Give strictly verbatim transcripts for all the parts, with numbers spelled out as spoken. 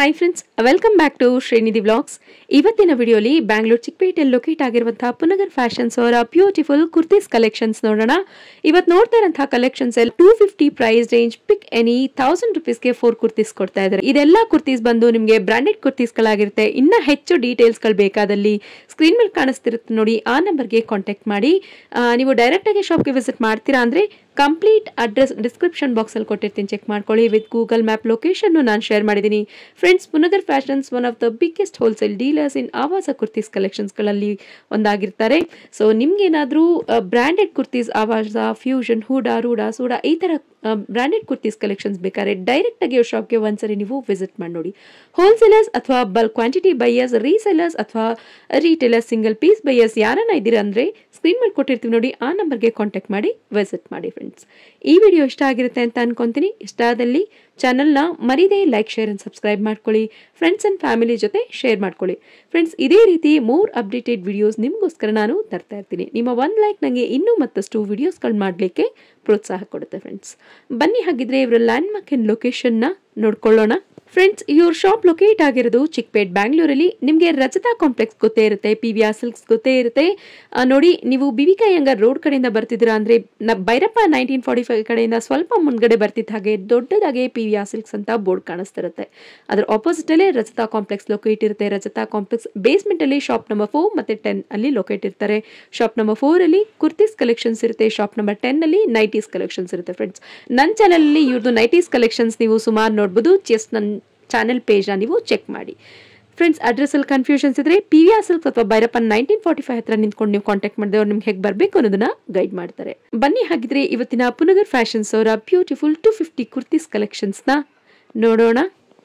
Hi friends, welcome back to Srinidhi vlogs. ಇವತ್ತಿನ ವಿಡಿಯೋಲಿ ಬ್ಯಾಂಗ್ಳೂರ್ ಚಿಕ್ಕಪೇಟೆಯಲ್ಲಿ ಲೊಕೇಟ್ ಆಗಿರುವಂತಹ ಪುನಗರ್ ಫ್ಯಾಷನ್ಸ್ ಅವರ ಬ್ಯೂಟಿಫುಲ್ ಕುರ್ತೀಸ್ ಕಲೆಕ್ಷನ್ಸ್ ನೋಡೋಣ. ಇವತ್ತು ನೋಡ್ತಾ ಇರುವಂತಹ ಕಲೆಕ್ಷನ್ಸ್ ಎಲ್ಲ two fifty price range, pick any thousand ರುಪೀಸ್ಗೆ ಫೋರ್ ಕುರ್ತೀಸ್ ಕೊಡ್ತಾ ಇದ್ದಾರೆ. ಇದೆಲ್ಲ ಕುರ್ತೀಸ್ ಬಂದು ನಿಮಗೆ ಬ್ರಾಂಡೆಡ್ ಕುರ್ತೀಸ್ಗಳಾಗಿರುತ್ತೆ. ಇನ್ನ ಹೆಚ್ಚು ಡೀಟೇಲ್ಸ್ಗಳು ಬೇಕಾದಲ್ಲಿ ಸ್ಕ್ರೀನ್ ಮೇಲೆ ಕಾಣಿಸ್ತಿರುತ್ತೆ ನೋಡಿ, ಆ ನಂಬರ್ಗೆ ಕಾಂಟ್ಯಾಕ್ಟ್ ಮಾಡಿ. ನೀವು ಡೈರೆಕ್ಟ್ ಆಗಿ ಶಾಪ್ಗೆ ವಿಸಿಟ್ ಮಾಡ್ತೀರಾ ಅಂದ್ರೆ ಕಂಪ್ಲೀಟ್ ಅಡ್ರೆಸ್ ಡಿಸ್ಕ್ರಿಪ್ಷನ್ ಬಾಕ್ಸ್ ಅಲ್ಲಿ ಕೊಟ್ಟಿರ್ತೀನಿ, ಚೆಕ್ ಮಾಡ್ಕೊಳ್ಳಿ. ವಿತ್ ಗೂಗಲ್ ಮ್ಯಾಪ್ ಲೊಕೇಶನ್ ನಾನು ಶೇರ್ ಮಾಡಿದ್ದೀನಿ. Friends, Punagar fashions one of the biggest wholesale dealers in Avaasa kurtis ಕಲೆಕ್ಷನ್ಸ್ಗಳಲ್ಲಿ ಒಂದಾಗಿರ್ತಾರೆ. ಸೊ ನಿಮ್ಗೇನಾದರೂ ಬ್ರ್ಯಾಂಡೆಡ್ ಕುರ್ತೀಸ್, ಆವಾಸ, ಫ್ಯೂಷನ್, ಹೂಡಾ, ರೂಡಾ, ಸೂಡಾ ಈ ಥರ ಬ್ರ್ಯಾಂಡೆಡ್ ಕುರ್ತೀಸ್ ಕಲೆಕ್ಷನ್ಸ್ ಬೇಕಾದ್ರೆ ಡೈರೆಕ್ಟ್ ಆಗಿ ಶಾಪ್ಗೆ ಒಂದ್ಸರಿ ನೀವು ವಿಸಿಟ್ ಮಾಡಿ ನೋಡಿ. ಹೋಲ್ಸೇಲರ್ಸ್ ಅಥವಾ ಬಲ್ಕ್ ಕ್ವಾಂಟಿಟಿ ಬೈಯರ್ಸ್, ರೀಸೇಲರ್ಸ್ ಅಥವಾ ರೀಟೇಲರ್ಸ್, ಸಿಂಗಲ್ ಪೀಸ್ ಬೈಯರ್ಸ್ ಯಾರನ್ನ ಇದ್ದೀರಾ ಅಂದ್ರೆ ಸ್ಕ್ರೀನ್ ಮೇಲೆ ಕೊಟ್ಟಿರ್ತೀವಿ ನೋಡಿ, ಆ ನಂಬರ್ಗೆ ಕಾಂಟ್ಯಾಕ್ಟ್ ಮಾಡಿ ವಿಸಿಟ್ ಮಾಡಿ. ಫ್ರೆಂಡ್ಸ್, ಈ ವಿಡಿಯೋ ಇಷ್ಟ ಆಗಿರುತ್ತೆ ಅಂತ ಅನ್ಕೊಂತೀನಿ. ಇಷ್ಟ ಆದಲ್ಲಿ ಚಾನಲ್ನ ಮರಿದೇ ಲೈಕ್, ಶೇರ್ ಅಂಡ್ ಸಬ್ಸ್ಕ್ರೈಬ್ ಮಾಡ್ಕೊಳ್ಳಿ. ಫ್ರೆಂಡ್ಸ್ ಅಂಡ್ ಫ್ಯಾಮಿಲಿ ಜೊತೆ ಶೇರ್ ಮಾಡ್ಕೊಳ್ಳಿ. ಫ್ರೆಂಡ್ಸ್, ಇದೇ ರೀತಿ ಮೋರ್ ಅಪ್ಡೇಟೆಡ್ ವಿಡಿಯೋಸ್ ನಿಮಗೋಸ್ಕರ ನಾನು ತರ್ತಾ ಇರ್ತೀನಿ. ನಿಮ್ಮ ಒಂದು ಲೈಕ್ ನನಗೆ ಇನ್ನೂ ಮತ್ತಷ್ಟು ವಿಡಿಯೋಸ್ಗಳು ಮಾಡಲಿಕ್ಕೆ ಪ್ರೋತ್ಸಾಹ ಕೊಡುತ್ತೆ. ಫ್ರೆಂಡ್ಸ್, ಬನ್ನಿ ಹಾಗಿದ್ರೆ ಇವರ ಲ್ಯಾಂಡ್ ಮಾರ್ಕ್ ಅಂಡ್ ಲೊಕೇಶನ್ನ ನೋಡ್ಕೊಳ್ಳೋಣ. ಫ್ರೆಂಡ್ಸ್, ಇವ್ರ ಶಾಪ್ ಲೊಕೇಟ್ ಆಗಿರೋದು ಚಿಕ್ಕಪೇಟ್, ಬ್ಯಾಂಗ್ಳೂರಲ್ಲಿ. ನಿಮಗೆ ರಜತಾ ಕಾಂಪ್ಲೆಕ್ಸ್ ಗೊತ್ತೇ ಇರುತ್ತೆ, ಪಿ ವಿ ಆರ್ ಸಿಲ್ಕ್ಸ್ ಗೊತ್ತೇ ಇರುತ್ತೆ ನೋಡಿ. ನೀವು B V K Iyengar road ಕಡೆಯಿಂದ ಬರ್ತಿದ್ದೀರಾ ಅಂದ್ರೆ ಭೈರಪ್ಪ ನೈನ್ಟೀನ್ ಫಾರ್ಟಿ ಫೈವ್ ಕಡೆಯಿಂದ ಸ್ವಲ್ಪ ಮುಂದ್ಗಡೆ ಬರ್ತಿದ್ದ ಹಾಗೆ ದೊಡ್ಡದಾಗೆ ಪಿ ವಿ ಆರ್ ಸಿಲ್ಕ್ಸ್ ಅಂತ ಬೋರ್ಡ್ ಕಾಣಿಸ್ತಿರುತ್ತೆ. ಅದರ ಆಪೋಸಿಟ್ ಅಲ್ಲೇ ರಜತಾ ಕಾಂಪ್ಲೆಕ್ಸ್ ಲೊಕೇಟ್ ಇರುತ್ತೆ. ರಜತಾ ಕಾಂಪ್ಲೆಕ್ಸ್ ಬೇಸ್ಮೆಂಟ್ ಅಲ್ಲಿ ಶಾಪ್ ನಂಬರ್ ಫೋರ್ ಮತ್ತೆ ಟೆನ್ ಅಲ್ಲಿ ಲೊಕೇಟ್ ಇರ್ತಾರೆ. ಶಾಪ್ ನಂಬರ್ ಫೋರ್ ಅಲ್ಲಿ ಕುರ್ತೀಸ್ ಕಲೆಕ್ಷನ್ಸ್ ಇರುತ್ತೆ. ಶಾಪ್ ನಂಬರ್ ಟೆನ್ ಅಲ್ಲಿ ನೈಟೀಸ್ ಕಲೆಕ್ಷನ್ಸ್ ಇರುತ್ತೆ. ಫ್ರೆಂಡ್ಸ್, ನನ್ನ ಚಾನಲ್ ಅಲ್ಲಿ ಇವ್ರದ್ದು ನೈಟೀಸ್ ಕಲೆಕ್ಷನ್ಸ್ ನೀವು ಸುಮಾರು ನೋಡ್ಬೋದು. ಜಸ್ಟ್ ನನ್ನ ಚಾನೆಲ್ ಪೇಜ್ನ ನೀವು ಚೆಕ್ ಮಾಡಿ. ಫ್ರೆಂಡ್ಸ್, ಅಡ್ರೆಸ್ ಅಲ್ಲಿ ಕನ್ಫ್ಯೂಷನ್ಸ್ ಇದ್ರೆ ಪಿ ವಿ ಆರ್ ಸಿಲ್ಕ್ಸ್ ಅಥವಾ ಭೈರಪ್ಪ ನೈನ್ಟೀನ್ ಫಾರ್ಟಿ ಫೈವ್ ಹತ್ರ ನಿಂತ್ಕೊಂಡು ನೀವು ಕಾಂಟ್ಯಾಕ್ಟ್ ಮಾಡಿದ್ರೆ ಅವ್ರು ನಿಮ್ಗೆ ಹೇಗೆ ಬರಬೇಕು ಅನ್ನೋದನ್ನ ಗೈಡ್ ಮಾಡ್ತಾರೆ. ಬನ್ನಿ ಹಾಗಿದ್ರೆ ಇವತ್ತಿನ ಪುನಗರ್ ಫ್ಯಾಷನ್ಸ್ ಅವರ beautiful two fifty kurtis collections ನ ನೋಡೋಣ.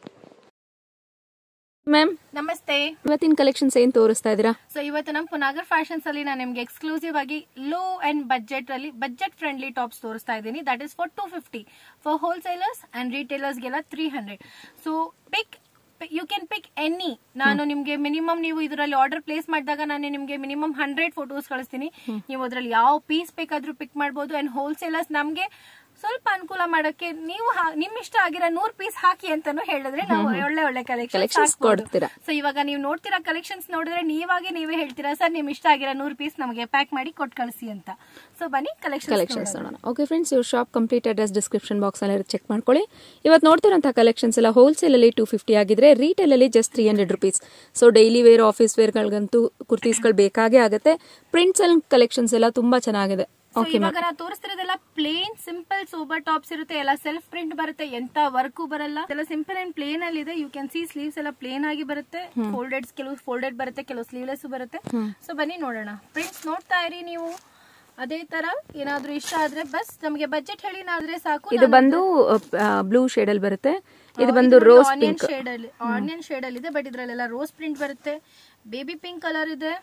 ಮ್ಯಾಮ್ ನಮಸ್ತೆ. ಇವತ್ತಿನ ಕಲೆಕ್ಷನ್ಸ್ ಏನ್ ತೋರಿಸ್ತಾ ಇದ್ದೀರಾ? ಸೊ ಇವತ್ತು ನಮ್ಮ ಪುನಗರ್ ಫ್ಯಾಷನ್ಸ್ ಅಲ್ಲಿ ನಾನು ನಿಮ್ಗೆ ಎಕ್ಸ್ಕ್ಲೂಸಿವ್ ಆಗಿ ಲೋ ಅಂಡ್ ಬಜೆಟ್ ಅಲ್ಲಿ ಬಜೆಟ್ ಫ್ರೆಂಡ್ಲಿ ಟಾಪ್ಸ್ ತೋರಿಸ್ತಾ ಇದ್ದೀನಿ. That is for two fifty for wholesalers and retailers ಗೆಲ್ಲ three hundred. So pick you can pick any. ನಾನು ನಿಮ್ಗೆ ಮಿನಿಮಮ್ ನೀವು ಇದರಲ್ಲಿ ಆರ್ಡರ್ ಪ್ಲೇಸ್ ಮಾಡಿದಾಗ ನಾನು ನಿಮ್ಗೆ ಮಿನಿಮಮ್ ಹಂಡ್ರೆಡ್ ಫೋಟೋಸ್ ಕಳಿಸ್ತೀನಿ. ನೀವು ಅದ್ರಲ್ಲಿ ಯಾವ ಪೀಸ್ ಬೇಕಾದ್ರೂ ಪಿಕ್ ಮಾಡಬಹುದು. ಅಂಡ್ ಹೋಲ್ಸೇಲರ್ಸ್ ನಮ್ಗೆ ಸ್ವಲ್ಪ ಅನುಕೂಲ ಮಾಡಕ್ಕೆ ನೀವು ನಿಮ್ ಇಷ್ಟ ಆಗಿರೋ ನೂರ್ ಪೀಸ್ ಹಾಕಿ ಅಂತಾನು ಹೇಳಿದ್ರೆ ನಾವು ಒಳ್ಳೆ ಒಳ್ಳೆ ಕಲೆಕ್ಷನ್ಸ್ ಕೊಡ್ತೀರಾ. ಸೊ ಇವಾಗ ನೀವು ನೋಡ್ತೀರಾ ಕಲೆಕ್ಷನ್ಸ್ ನೋಡಿದ್ರೆ ನೀವಾಗೆ ನೀವೇ ಹೇಳ್ತೀರಾ, ಸರ್ ನಿಮ್ ಇಷ್ಟ ಆಗಿರೋ ನೂರ್ ಪೀಸ್ ನಮಗೆ ಪ್ಯಾಕ್ ಮಾಡಿ ಕೊಟ್ಟು ಕಳಿಸಿ ಅಂತ. ಸೊ ಬನ್ನಿ ಕಲೆಕ್ಷನ್ಸ್ ನೋಡೋಣ. ಓಕೆ ಫ್ರೆಂಡ್ಸ್, ಇವ್ರ shop complete address description box ಅಲ್ಲಿ ಚೆಕ್ ಮಾಡ್ಕೊಳ್ಳಿ. ಇವತ್ತು ನೋಡ್ತಿರೋಂತಹ ಕಲೆಕ್ಷನ್ಸ್ ಎಲ್ಲ ಹೋಲ್ಸೇಲ್ ಅಲ್ಲಿ ಟೂ ಫಿಫ್ಟಿ ಆಗಿದ್ರೆ ರಿಟೇಲ್ ಅಲ್ಲಿ just three hundred rupees. So daily wear, office wear ಗಳಿಗಂತೂ ಕುರ್ತೀಸ್ಗಳು ಬೇಕಾಗೇ ಆಗುತ್ತೆ. ಪ್ರಿಂಟ್ಸ್ ಅಲ್ಲಿ ಕಲೆಕ್ಷನ್ಸ್ ಎಲ್ಲ ತುಂಬಾ ಚೆನ್ನಾಗಿದೆ. ಇವಾಗ ನಾ ತೋರಿಸ್ತಿರೋದೆಲ್ಲ ಪ್ಲೇನ್ ಸಿಂಪಲ್ ಸೋಬರ್ ಟಾಪ್ಸ್ ಇರುತ್ತೆ. ಎಲ್ಲ ಸೆಲ್ಫ್ ಪ್ರಿಂಟ್ ಬರುತ್ತೆ, ಎಂತ ವರ್ಕು ಬರಲ್ಲ. ಎಲ್ಲ ಸಿಂಪಲ್ ಅಂಡ್ ಪ್ಲೇನ್ ಅಲ್ಲಿ ಇದೆ. ಯು ಕ್ಯಾನ್ ಸಿ ಸ್ಲೀವ್ಸ್ ಎಲ್ಲ ಪ್ಲೇನ್ ಆಗಿ ಬರುತ್ತೆ. ಫೋಲ್ಡೆಡ್, ಕೆಲವು ಫೋಲ್ಡೆಡ್ ಬರುತ್ತೆ, ಕೆಲವು ಸ್ಲೀವ್ಲೆಸ್ ಬರುತ್ತೆ. ಸೊ ಬನ್ನಿ ನೋಡೋಣ. ಪ್ರಿಂಟ್ಸ್ ನೋಡ್ತಾ ಇರಿ ನೀವು. ಅದೇ ತರ ಏನಾದ್ರೂ ಇಷ್ಟ ಆದ್ರೆ ಬಸ್ ನಮಗೆ ಬಜೆಟ್ ಹೇಳಿ ಆದ್ರೆ ಸಾಕು. ಇದು ಬಂದು ಬ್ಲೂ ಶೇಡ್ ಅಲ್ಲಿ ಬರುತ್ತೆ. ಇದು ಬಂದು ರೋಸ್ ಆನಿಯನ್ ಶೇಡ್ ಅಲ್ಲಿ ಆನಿಯನ್ ಶೇಡ್ ಅಲ್ಲಿ ಇದೆ. ಬಟ್ ಇದ್ರಲ್ಲೆಲ್ಲ ರೋಸ್ ಪ್ರಿಂಟ್ ಬರುತ್ತೆ. ಬೇಬಿ ಪಿಂಕ್ ಕಲರ್ ಇದೆ.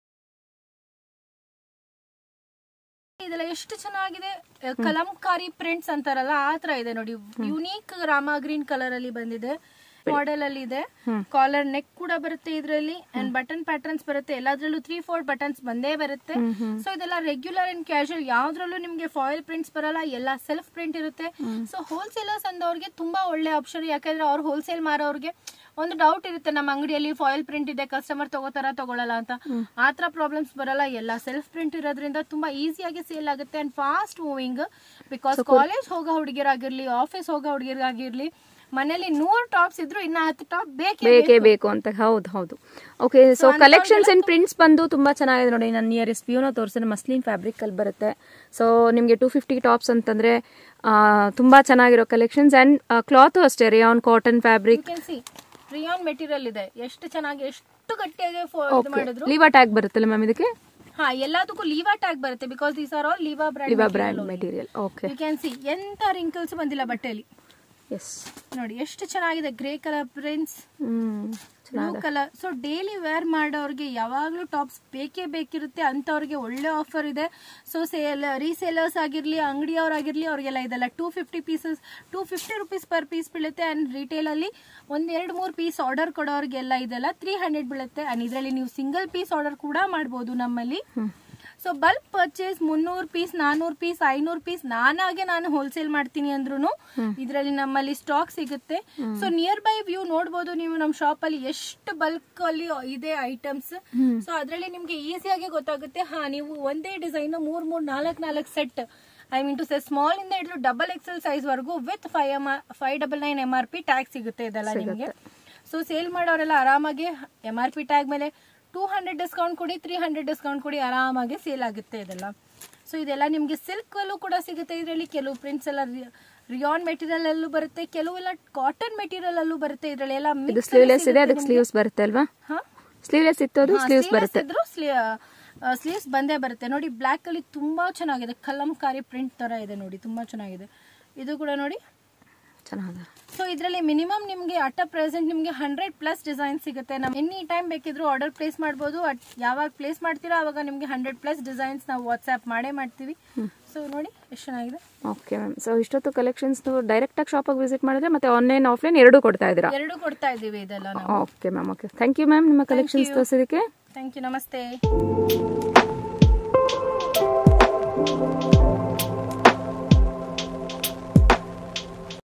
ಇದೆಲ್ಲ ಎಷ್ಟು ಚೆನ್ನಾಗಿದೆ. ಕಲಂಕಾರಿ ಪ್ರಿಂಟ್ಸ್ ಅಂತಾರಲ್ಲ ಆ ತರ ಇದೆ ನೋಡಿ. ಯುನೀಕ್ ರಾಮಾ ಗ್ರೀನ್ ಕಲರ್ ಅಲ್ಲಿ ಬಂದಿದೆ. ಮಾಡೆಲ್ ಅಲ್ಲಿ ಇದೆ. ಕಾಲರ್ ನೆಕ್ ಕೂಡ ಬರುತ್ತೆ ಇದರಲ್ಲಿ. ಅಂಡ್ ಬಟನ್ ಪ್ಯಾಟರ್ನ್ಸ್ ಬರುತ್ತೆ. ಎಲ್ಲಾದ್ರಲ್ಲೂ ತ್ರೀ ಫೋರ್ ಬಟನ್ಸ್ ಬಂದೇ ಬರುತ್ತೆ. ಸೊ ಇದೆಲ್ಲ ರೆಗ್ಯುಲರ್ ಅಂಡ್ ಕ್ಯಾಶುವಲ್, ಯಾವ್ದ್ರಲ್ಲೂ ನಿಮ್ಗೆ ಫಾಯಿಲ್ ಪ್ರಿಂಟ್ಸ್ ಬರಲ್ಲ. ಎಲ್ಲ ಸೆಲ್ಫ್ ಪ್ರಿಂಟ್ ಇರುತ್ತೆ. ಸೊ ಹೋಲ್ಸೇಲರ್ಸ್ ಅಂದವ್ರಿಗೆ ತುಂಬಾ ಒಳ್ಳೆ ಆಪ್ಷನ್. ಯಾಕಂದ್ರೆ ಅವ್ರು ಹೋಲ್ಸೇಲ್ ಮಾರೋರ್ಗೆ ಒಂದು ಡೌಟ್ ಇರುತ್ತೆ, ನಮ್ಮ ಅಂಗಡಿಯಲ್ಲಿ ಫಾಯಿಲ್ ಪ್ರಿಂಟ್ ಇದೆ, ಕಸ್ಟಮರ್ ತಗೋತಾರ ತಗೊಳಲ್ಲ ಅಂತ. ಆತರ ಪ್ರಾಬ್ಲಮ್ಸ್ ಬರಲ್ಲ. ಎಲ್ಲ ಸೆಲ್ಫ್ ಪ್ರಿಂಟ್ ಇರೋದ್ರಿಂದ ತುಂಬಾ ಈಸಿಯಾಗಿ ಸೇಲ್ ಆಗುತ್ತೆ and fast moving. Because college ಹೋಗೋ ಹುಡುಗಿರಾಗಿರ್ಲಿ, ಆಫೀಸ್ ಹೋಗೋ ಹುಡುಗಿರಾಗಿರ್ಲಿ, ಮನೇಲಿ ನೂರ್ ಟಾಪ್ಸ್ ಇದ್ರು ಇನ್ನ ಹತ್ತು ಟಾಪ್ ಬೇಕೇ ಬೇಕು ಅಂತ. ಹೌದು ಹೌದು. Okay, so collections and prints ಬಂದು ತುಂಬಾ ಚೆನ್ನಾಗಿದೆ ನೋಡಿ. ನನ್ನ ನಿಯರೆಸ್ಟ್ ವ್ಯೂನ ತೋರಿಸಿದ್ರೆ ಮಸ್ಲಿನ್ ಫ್ಯಾಬ್ರಿಕ್ ಅಲ್ಲಿ ಬರುತ್ತೆ. ಸೊ ನಿಮ್ಗೆ ಟೂ ಫಿಫ್ಟಿ ಟಾಪ್ಸ್ ಅಂತಂದ್ರೆ ತುಂಬಾ ಚೆನ್ನಾಗಿರೋ ಕಲೆಕ್ಷನ್ಸ್. ಅಂಡ್ ಕ್ಲಾತ್ ಅಷ್ಟೇ rayon cotton fabric. Rayon material ಇದೆ. ಎಷ್ಟು ಚೆನ್ನಾಗಿ, ಎಷ್ಟು ಗಟ್ಟಿಯಾಗಿ ಮಾಡಿದ್ರು. ಲೀವಾ ಟ್ಯಾಗ್ ಬರುತ್ತಲ್ಲ ಮ್ಯಾಮ್ ಇದಕ್ಕೆ? ಹಾ, ಎಲ್ಲದಕ್ಕೂ ಲೀವಾ ಟ್ಯಾಗ್ ಬರುತ್ತೆ. Because these are all Leeva brand material. Okay, you can see ಎಂತ ರಿಂಕಲ್ಸ್ ಬಂದಿಲ್ಲ ಬಟ್ಟೆಯಲ್ಲಿ. ಎಸ್ ನೋಡಿ ಎಷ್ಟು ಚೆನ್ನಾಗಿದೆ. Grey colour prints, blue colour. So daily wear ಮಾಡೋರ್ಗೆ ಯಾವಾಗ್ಲೂ ಟಾಪ್ಸ್ ಬೇಕೇ ಬೇಕಿರುತ್ತೆ. ಅಂತವ್ರಿಗೆ ಒಳ್ಳೆ ಆಫರ್ ಇದೆ. ಸೊ ಸೇಲ್ ರೀಸೇಲರ್ಸ್ ಆಗಿರ್ಲಿ, ಅಂಗಡಿಯವ್ರಾಗಿರ್ಲಿ, ಅವ್ರಿಗೆಲ್ಲ ಇದೆಲ್ಲ two fifty pieces two fifty rupees per piece ಬೀಳುತ್ತೆ. ಅಂಡ್ ರಿಟೇಲ್ ಅಲ್ಲಿ ಒಂದ್ ಎರಡು ಮೂರು ಪೀಸ್ ಆರ್ಡರ್ ಕೊಡೋರ್ಗೆಲ್ಲ ಇದೆಲ್ಲ ತ್ರೀ ಹಂಡ್ರೆಡ್ ಬೀಳುತ್ತೆ. ಅಂಡ್ ಇದರಲ್ಲಿ ನೀವು ಸಿಂಗಲ್ ಪೀಸ್ ಆರ್ಡರ್ ಕೂಡ ಮಾಡಬಹುದು ನಮ್ಮಲ್ಲಿ. ಸೊ ಬಲ್ಕ್ ಪರ್ಚೇಸ್ ಮುನ್ನೂರು ಪೀಸ್ ನಾನೂರು ಪೀಸ್ ಐನೂರು ಪೀಸ್ ನಾನಾಗೆ ನಾನು ಹೋಲ್ಸೇಲ್ ಮಾಡ್ತೀನಿ ಅಂದ್ರೂ ಇದರಲ್ಲಿ ನಮ್ಮಲ್ಲಿ ಸ್ಟಾಕ್ ಸಿಗುತ್ತೆ. ಸೊ ನಿಯರ್ ಬೈ ವ್ಯೂ ನೋಡಬಹುದು ನೀವು ನಮ್ಮ ಶಾಪ್ ಅಲ್ಲಿ ಎಷ್ಟು ಬಲ್ಕ್ ಅಲ್ಲಿ ಇದೆ ಐಟಮ್ಸ್. ಸೊ ಅದರಲ್ಲಿ ನಿಮ್ಗೆ ಈಸಿಯಾಗಿ ಗೊತ್ತಾಗುತ್ತೆ. ಹಾ ನೀವು ಒಂದೇ ಡಿಸೈನ್ ಮೂರ್ ಮೂರ್ ನಾಲ್ಕ್ ನಾಲ್ಕ್ set I mean to say small ಇಂದ ಹಿಡಿದು ಡಬಲ್ ಎಕ್ಸೆಲ್ ಸೈಜ್ ವರೆಗೂ with five M five double nine M R P tag ಸಿಗುತ್ತೆ ಇದೆಲ್ಲ ನಿಮಗೆ. ಸೊ ಸೇಲ್ ಮಾಡೋರೆಲ್ಲ ಆರಾಮಾಗಿ ಎಂ ಆರ್ ಪಿ ಟ್ಯಾಗ್ ಮೇಲೆ ಟೂ ಹಂಡ್ರೆಡ್ ಡಿಸ್ಕೌಂಟ್ ಕೊಡಿ, ತ್ರೀ ಹಂಡ್ರೆಡ್ ಡಿಸ್ಕೌಂಟ್ ಕೊಡಿ, ಆರಾಮಾಗಿ ಸೇಲ್ ಆಗುತ್ತೆ ಇದೆಲ್ಲ. ಸೊ ಇದೆಲ್ಲ ನಿಮಗೆ ಸಿಲ್ಕ್ ಅಲ್ಲೂ ಕೂಡ ಸಿಗುತ್ತೆ. ಇದರಲ್ಲಿ ಕೆಲವು ಪ್ರಿಂಟ್ಸ್ ಎಲ್ಲ ರಿಯಾನ್ ಮೆಟೀರಿಯಲ್ ಅಲ್ಲೂ ಬರುತ್ತೆ, ಕೆಲವೆಲ್ಲ ಕಾಟನ್ ಮೆಟೀರಿಯಲ್ ಅಲ್ಲೂ ಬರುತ್ತೆ. ಇದರಲ್ಲಿ ಎಲ್ಲ ಸ್ಲೀವ್ಲೆಸ್ ಇದೆ, ಅದಕ್ಕೆ ಸ್ಲೀವ್ಸ್ ಬರುತ್ತೆ ಅಲ್ವಾ? ಸ್ಲೀವ್ಲೆಸ್ ಇತ್ತು, ಸ್ಲೀವ್ಸ್ ಬರುತ್ತೆ. ಸ್ಲೀವ್ಸ್ ಬಂದೇ ಬರುತ್ತೆ ನೋಡಿ. ಬ್ಲಾಕ್ ಅಲ್ಲಿ ತುಂಬಾ ಚೆನ್ನಾಗಿದೆ, ಕಲಂಕಾರಿ ಪ್ರಿಂಟ್ ತರ ಇದೆ ನೋಡಿ, ತುಂಬಾ ಚೆನ್ನಾಗಿದೆ. ಇದು ಕೂಡ ನೋಡಿ ಚೆನ್ನಾಗಿದೆ. ಸೊ ಇದರಲ್ಲಿ ಮಿನಿಮಮ್ ನಿಮಗೆ ಅಟ್ ಪ್ರೆಸೆಂಟ್ ನಿಮಗೆ ಹಂಡ್ರೆಡ್ ಪ್ಲಸ್ ಡಿಸೈನ್ ಸಿಗುತ್ತೆ. ನಾವು ಎನಿ ಟೈಮ್ ಬೇಕಿದ್ರು ಆರ್ಡರ್ ಪ್ಲೇಸ್ ಮಾಡ್ಬೋದು. ಯಾವಾಗ ಪ್ಲೇಸ್ ಮಾಡ್ತೀರಾ ಅವಾಗ ನಿಮಗೆ ಹಂಡ್ರೆಡ್ ಪ್ಲಸ್ ಡಿಸೈನ್ಸ್ ನಾವು ವಾಟ್ಸ್ಆ್ಯಪ್ ಮಾಡೇ ಮಾಡ್ತೀವಿ. ಸೊ ನೋಡಿ ಎಷ್ಟು ಚೆನ್ನಾಗಿದೆ. Okay ma'am. ಸೊ ಇಷ್ಟೊತ್ತು ಕಲೆಕ್ಷನ್ಸ್ ಡೈರೆಕ್ಟ್ ಆಗಿ ಶಾಪಿಗೆ ವಿಸಿಟ್ ಮಾಡಿದ್ರೆ ಮತ್ತೆ ಆನ್ಲೈನ್ ಆಫ್ಲೈನ್ ಎರಡೂ ಕೊಡ್ತಾ ಇದ್ದೀರಾ? ಎರಡು ಕೊಡ್ತಾ ಇದ್ದೀವಿ ಇದೆಲ್ಲ. Okay ma'am. Okay, thank you ma'am ನಿಮ್ಮ ಕಲೆಕ್ಷನ್ಸ್ ತೋರಿಸೋದಕ್ಕೆ. Thank you. ನಮಸ್ತೆ.